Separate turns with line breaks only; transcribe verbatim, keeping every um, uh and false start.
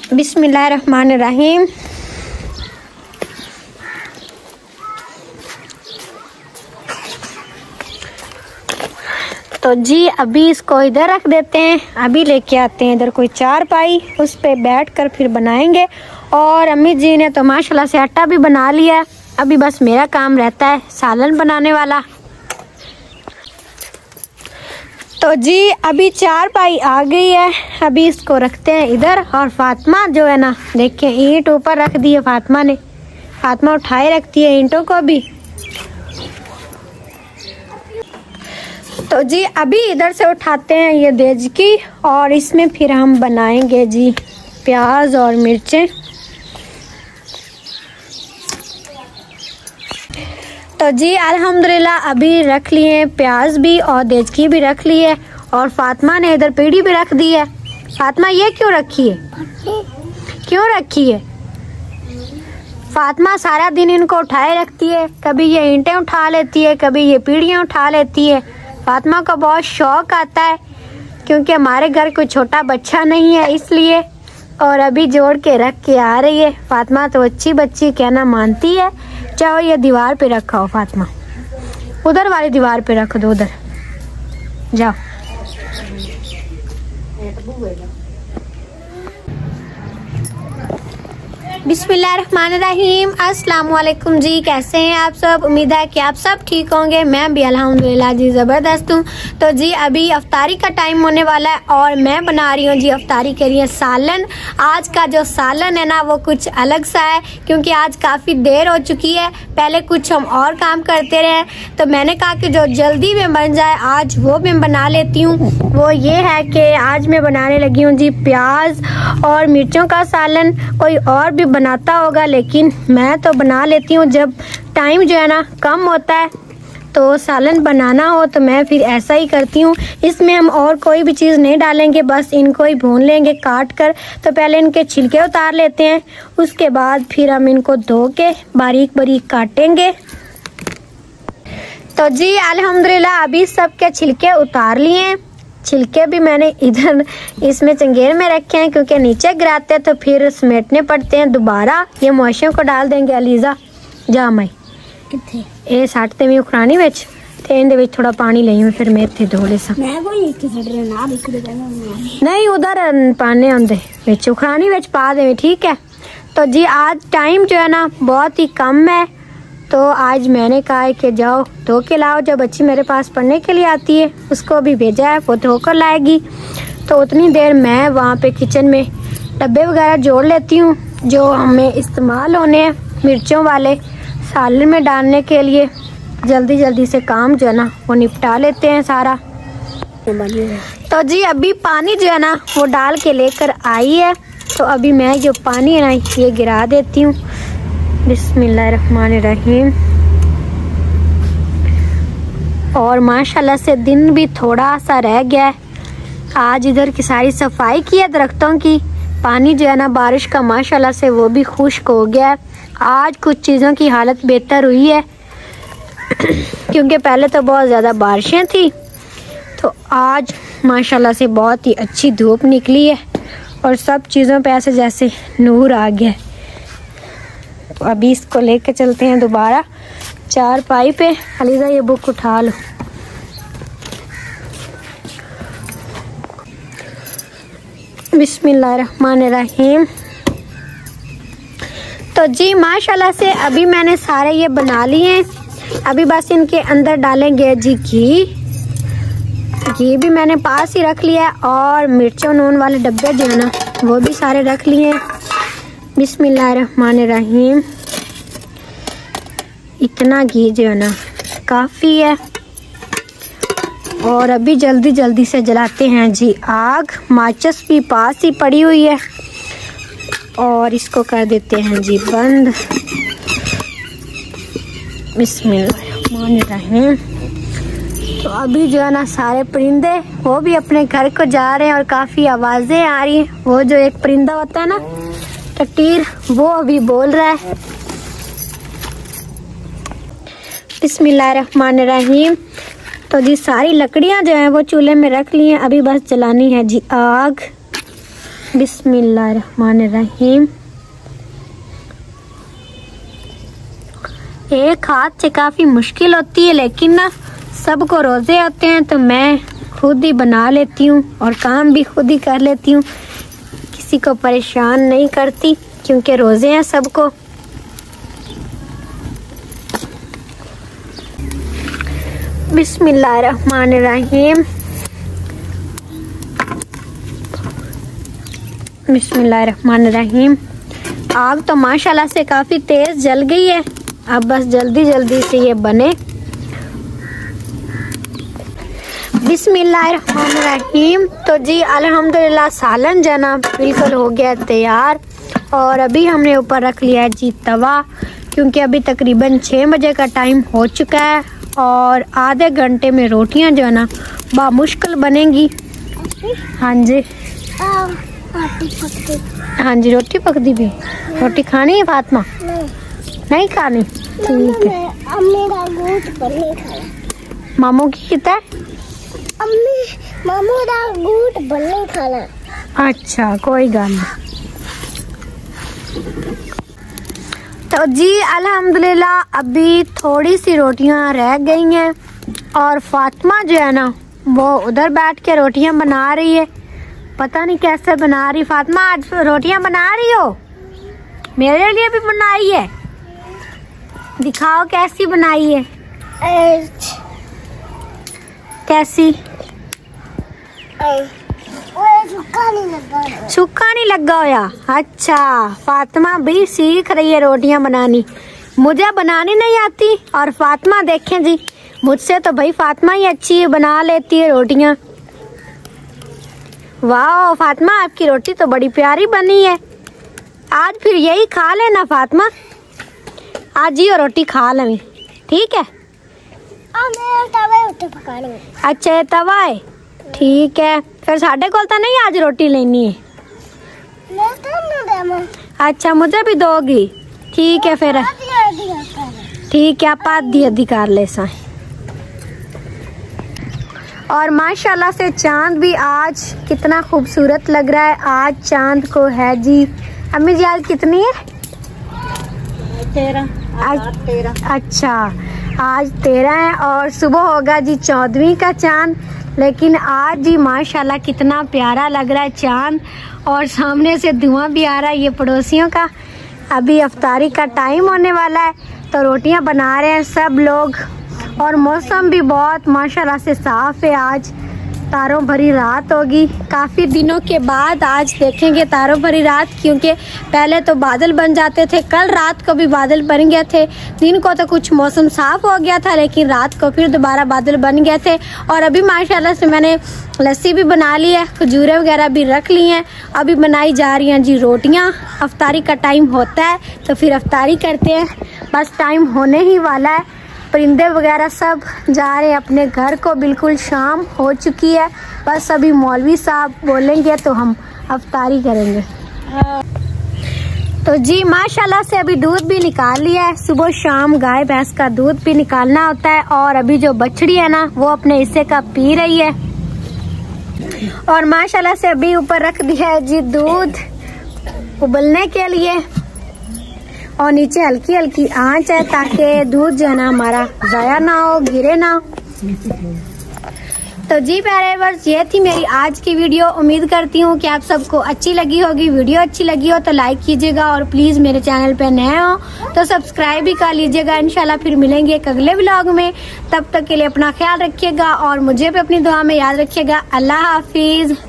बिस्मिल्लाहिर्रहमानिर्रहीम। तो जी अभी इसको इधर रख देते हैं, अभी लेके आते हैं इधर कोई चारपाई, उस पे बैठ कर फिर बनाएंगे। और अम्मी जी ने तो माशाल्लाह से आटा भी बना लिया, अभी बस मेरा काम रहता है सालन बनाने वाला। तो जी अभी चारपाई आ गई है, अभी इसको रखते हैं इधर। और फातिमा जो है ना, देखिए ईंट ऊपर रख दी है फातिमा ने, फातिमा उठाए रखती है ईंटों को भी। तो जी अभी इधर से उठाते हैं ये देजकी, और इसमें फिर हम बनाएंगे जी प्याज और मिर्चें। तो जी अल्हम्दुलिल्लाह अभी रख लिए प्याज भी और देजकी भी रख ली है, और फातिमा ने इधर पीढ़ी भी रख दी है। फातिमा ये क्यों रखी है, क्यों रखी है? फातिमा सारा दिन इनको उठाए रखती है, कभी ये ईंटें उठा लेती है, कभी ये पीढ़ियाँ उठा लेती है। फातिमा को बहुत शौक आता है, क्योंकि हमारे घर कोई छोटा बच्चा नहीं है इसलिए। और अभी जोड़ के रख के आ रही है। फातिमा तो अच्छी बच्ची कहना मानती है। चाहो ये दीवार पे रखा हो फातिमा, उधर वाली दीवार पे रख दो, उधर जाओ। बिस्मिल्लाहिर्रहमानिर्रहीम। अस्सलाम वालेकुम जी, कैसे हैं आप सब? उम्मीद है कि आप सब ठीक होंगे। मैं भी अल्हम्दुलिल्लाह जी ज़बरदस्त हूँ। तो जी अभी अफ्तारी का टाइम होने वाला है, और मैं बना रही हूँ जी अफ्तारी के लिए सालन। आज का जो सालन है ना वो कुछ अलग सा है, क्योंकि आज काफ़ी देर हो चुकी है। पहले कुछ हम और काम करते रहे, तो मैंने कहा कि जो जल्दी में बन जाए आज वो मैं बना लेती हूँ। वो ये है कि आज मैं बनाने लगी हूँ जी प्याज और मिर्चों का सालन। कोई और भी बनाता होगा, लेकिन मैं तो बना लेती हूँ। जब टाइम जो है ना कम होता है तो सालन बनाना हो तो मैं फिर ऐसा ही करती हूँ। इसमें हम और कोई भी चीज़ नहीं डालेंगे, बस इनको ही भून लेंगे काट कर। तो पहले इनके छिलके उतार लेते हैं, उसके बाद फिर हम इनको धो के बारीक बारीक काटेंगे। तो जी अल्हम्दुलिल्लाह अभी सबके छिलके उतार लिए हैं। छिलके भी मैंने इधर इसमें चंगेर में रखे हैं, क्योंकि नीचे गिराते हैं तो फिर समेटने पड़ते हैं दोबारा। ये मोशियों को डाल देंगे। अलीजा जा माई किथे ए साटते में उखरानी विच ते इनदे विच थोड़ा पानी लई हूं, फिर मैं इत्थे धो ले सा। मैं कोई इत्थे सड़ रहा ना बिखरे नहीं, उधर पाने आंदे विच उखरानी विच पा दे, ठीक है। तो जी आज टाइम जो है ना बहुत ही कम है, तो आज मैंने कहा है कि जाओ धो के लाओ। जब बच्ची मेरे पास पढ़ने के लिए आती है उसको भी भेजा है, वो धो कर लाएगी। तो उतनी देर मैं वहाँ पे किचन में डब्बे वगैरह जोड़ लेती हूँ जो हमें इस्तेमाल होने हैं मिर्चों वाले सालन में डालने के लिए। जल्दी जल्दी से काम जो है ना वो निपटा लेते हैं सारा। तो जी अभी पानी जो है ना वो डाल के लेकर आई है, तो अभी मैं जो पानी है ना ये गिरा देती हूँ। बिस्मिल्लाहिर्रहमानिर्रहीम। और माशाल्लाह से दिन भी थोड़ा सा रह गया है। आज इधर की सारी सफाई की है दरख्तों की। पानी जो है ना बारिश का माशाल्लाह से वो भी खुश्क हो गया है। आज कुछ चीज़ों की हालत बेहतर हुई है, क्योंकि पहले तो बहुत ज़्यादा बारिशें थी। तो आज माशाल्लाह से बहुत ही अच्छी धूप निकली है, और सब चीज़ों पे ऐसे जैसे नूर आ गया है। तो अभी इसको लेके चलते हैं दोबारा चारपाई पे। अलीजा ये बुक उठा लो। बिस्मिल्लाहिर्रहमानिर्रहीम। तो जी माशाल्लाह से अभी मैंने सारे ये बना लिए हैं। अभी बस इनके अंदर डालेंगे जी घी। घी भी मैंने पास ही रख लिया है, और मिर्चों नून वाले डब्बे जो है ना वो भी सारे रख लिए हैं। बिस्मिल्लाहिर्रहमानिर्रहीम। इतना घी जो है ना काफ़ी है। और अभी जल्दी जल्दी से जलाते हैं जी आग। माचिस भी पास ही पड़ी हुई है, और इसको कर देते हैं जी बंद। बिस्मिल्लाहिर्रहमानिर्रहीम। तो अभी जो है ना सारे परिंदे वो भी अपने घर को जा रहे हैं, और काफ़ी आवाज़ें आ रही हैं। वो जो एक परिंदा होता है ना टटीर, वो अभी बोल रहा है। बिस्मिल्लाहिर्रहमानिर्रहीम। तो जी सारी लकड़ियां जो हैं वो चूल्हे में रख ली हैं, अभी बस जलानी है जी आग। बिस्मिल्लाहिर्रहमानिर्रहीम। एक हाथ से काफी मुश्किल होती है, लेकिन ना सबको रोजे होते हैं तो मैं खुद ही बना लेती हूँ और काम भी खुद ही कर लेती हूँ, किसी को परेशान नहीं करती क्योंकि रोजे हैं सबको। बिस्मिल्लाहिर्रहमानिर्रहीम। बिस्मिल्लाहिर्रहमानिर्रहीम। आग तो माशाल्लाह से काफ़ी तेज़ जल गई है, अब बस जल्दी जल्दी से ये बने। बिस्मिल्लाहिर्रहमानिर्रहीम। तो जी अल्हम्दुलिल्लाह सालन जना बिल्कुल हो गया तैयार। और अभी हमने ऊपर रख लिया है जी तवा, क्योंकि अभी तकरीबन छः बजे का टाइम हो चुका है और आधे घंटे में रोटियां जो है ना बामुश्किल बनेंगी। हाँ जी हाँ जी रोटी पकती भी। रोटी खानी है फातिमा? नहीं, नहीं खानी, ठीक है। मामू की कितना है? अम्मी मामू दा गुट बल्ले खाना। अच्छा कोई गल नहीं। तो जी अल्हम्दुलिल्लाह अभी थोड़ी सी रोटियां रह गई हैं और फातिमा जो है ना वो उधर बैठ के रोटियां बना रही है। पता नहीं कैसे बना रही। फातिमा आज रोटियां बना रही हो? मेरे लिए भी बनाई है, दिखाओ कैसी बनाई है। कैसी? सूखा नहीं लगा। सूखा नहीं लगा होया? अच्छा, फातिमा भी सीख रही है रोटियां बनानी। मुझे बनानी नहीं आती और फातिमा देखें जी, मुझसे तो भाई फातिमा ही अच्छी बना लेती है रोटियां। वाह फातिमा, आपकी रोटी तो बड़ी प्यारी बनी है। आज फिर यही खा लेना फातिमा, आज ही रोटी खा लें, ठीक है? अच्छा ये तवा है, ठीक है। फिर साढ़े को तो नहीं आज रोटी लेनी है? अच्छा मुझे भी दोगी, ठीक है फिर, ठीक है। आप आधी आधी कर ले सा। और माशाल्लाह से चांद भी आज कितना खूबसूरत लग रहा है। आज चांद को है जी, अम्मी जी आज कितनी है? तेरह। आज तेरह। अच्छा आज तेरह है और सुबह होगा जी चौदहवीं का चांद। लेकिन आज जी माशाल्लाह कितना प्यारा लग रहा है चांद और सामने से धुआं भी आ रहा है ये पड़ोसियों का। अभी अफ्तारी का टाइम होने वाला है तो रोटियां बना रहे हैं सब लोग और मौसम भी बहुत माशाल्लाह से साफ है। आज तारों भरी रात होगी, काफ़ी दिनों के बाद आज देखेंगे तारों भरी रात, क्योंकि पहले तो बादल बन जाते थे। कल रात को भी बादल बन गए थे, दिन को तो कुछ मौसम साफ हो गया था लेकिन रात को फिर दोबारा बादल बन गए थे। और अभी माशाल्लाह से मैंने लस्सी भी बना ली है, खजूरें वगैरह भी रख ली हैं। अभी बनाई जा रही हैं जी रोटियाँ। अफ्तारी का टाइम होता है तो फिर अफ्तारी करते हैं, बस टाइम होने ही वाला है। परिंदे वगैरह सब जा रहे हैं अपने घर को, बिल्कुल शाम हो चुकी है। बस अभी मौलवी साहब बोलेंगे तो हम अफ्तारी करेंगे। तो जी माशाल्लाह से अभी दूध भी निकाल लिया है। सुबह शाम गाय भैंस का दूध भी निकालना होता है और अभी जो बछड़ी है ना वो अपने हिस्से का पी रही है। और माशाल्लाह से अभी ऊपर रख दिया है जी दूध उबलने के लिए और नीचे हल्की हल्की आंच है ताकि दूध जो है ना हमारा ज़ाया ना हो, गिरे ना। तो जी प्यारे व्यूअर्स, ये थी मेरी आज की वीडियो। उम्मीद करती हूँ कि आप सबको अच्छी लगी होगी। वीडियो अच्छी लगी हो तो लाइक कीजिएगा और प्लीज़ मेरे चैनल पे नए हो तो सब्सक्राइब भी कर लीजिएगा। इंशाल्लाह फिर मिलेंगे एक अगले व्लॉग में, तब तक के लिए अपना ख्याल रखिएगा और मुझे भी अपनी दुआ में याद रखिएगा। अल्लाह हाफिज़।